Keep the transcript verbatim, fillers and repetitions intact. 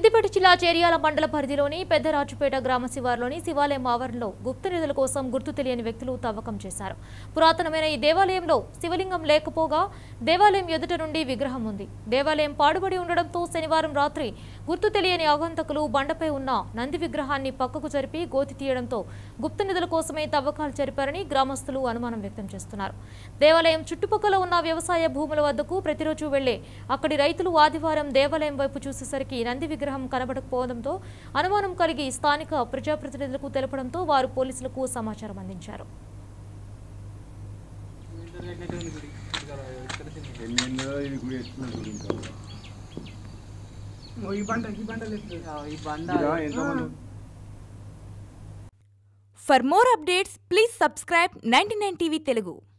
సిద్దిపేట జిల్లా చేర్యాల మండల పరిధిలోని పెద్దరాజుపేట గ్రామ శివారులోని శివాలయం ఆవరణలో గుప్త నిధుల కోసం గుర్తు తెలియని వ్యక్తులు తవ్వకం చేశారు. పురాతనమైన ఈ దేవాలయంలో శివలింగం లేకపోగా దేవాలయం ఎదుట నుండి విగ్రహం ఉంది. దేవాలయం పాడుబడి ఉండడంతో శనివారం రాత్రి గుర్తు తెలియని ఆగంతకులు బండపై ఉన్న నంది విగ్రహాన్ని పక్కకు జరిపి గోతి తీయడంతో గుప్త నిధుల కోసమే తవ్వకాలు జరిపారని గ్రామస్తులు అనుమానం వ్యక్తం చేస్తున్నారు. దేవాలయం చుట్టుపక్కల ఉన్న వ్యవసాయ భూముల వద్దకు ప్రతిరోజు వెళ్లే అక్కడి రైతులు ఆదివారం దేవాలయం వైపు చూసేసరికి నంది విగ్రహం కనబడకపోవడంతో అనుమానం కలిగి స్థానిక ప్రజాప్రతినిధులకు తెలపడంతో వారు పోలీసులకు సమాచారం అందించారు. For more updates, please subscribe ninety-nine T V Telugu.